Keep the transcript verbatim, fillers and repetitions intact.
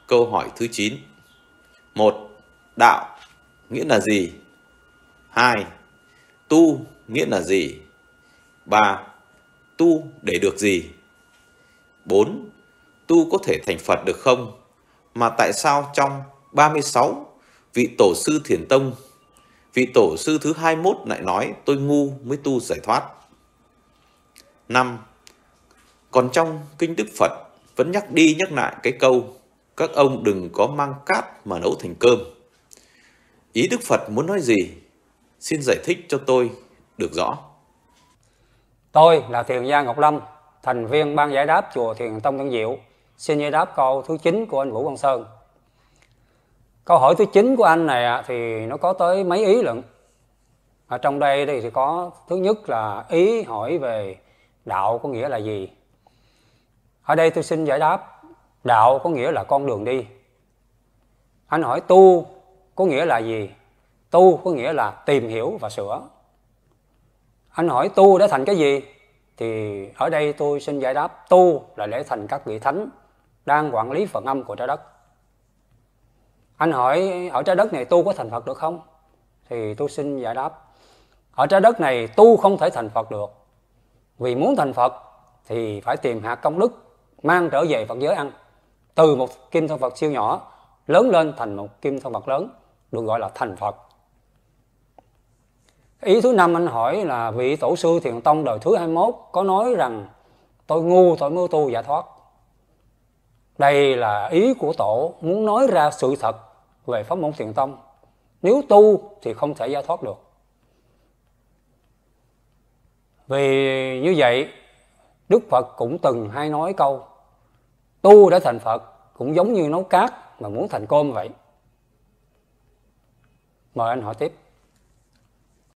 Câu hỏi thứ chín. một. Đạo nghĩa là gì? hai. Tu nghĩa là gì? ba. Tu để được gì? bốn. Tu có thể thành Phật được không? Mà tại sao trong ba mươi sáu vị tổ sư Thiền Tông, vị tổ sư thứ hai mươi mốt lại nói tôi ngu mới tu giải thoát? năm. Còn trong kinh Đức Phật vẫn nhắc đi nhắc lại cái câu các ông đừng có mang cát mà nấu thành cơm. Ý Đức Phật muốn nói gì? Xin giải thích cho tôi được rõ. Tôi là Thiền Gia Ngọc Lâm, thành viên ban giải đáp chùa Thiền Tông Tân Diệu. Xin giải đáp câu thứ chín của anh Vũ Quang Sơn. Câu hỏi thứ chín của anh này thì nó có tới mấy ý lận. Ở trong đây thì có thứ nhất là ý hỏi về đạo có nghĩa là gì. Ở đây tôi xin giải đáp, đạo có nghĩa là con đường đi. Anh hỏi tu có nghĩa là gì? Tu có nghĩa là tìm hiểu và sửa. Anh hỏi tu để thành cái gì? Thì ở đây tôi xin giải đáp, tu là để thành các vị thánh đang quản lý phần âm của trái đất. Anh hỏi ở trái đất này tu có thành Phật được không? Thì tôi xin giải đáp, ở trái đất này tu không thể thành Phật được. Vì muốn thành Phật thì phải tìm hạt công đức mang trở về Phật giới ăn. Từ một kim thân Phật siêu nhỏ lớn lên thành một kim thân Phật lớn, được gọi là thành Phật. Ý thứ năm anh hỏi là vị tổ sư Thiền Tông đời thứ hai mươi mốt có nói rằng tôi ngu tôi mới tu giải thoát. Đây là ý của tổ muốn nói ra sự thật về pháp môn Thiền Tông. Nếu tu thì không thể giải thoát được. Vì như vậy Đức Phật cũng từng hay nói câu tu để thành Phật cũng giống như nấu cát mà muốn thành cơm vậy. Mời anh hỏi tiếp.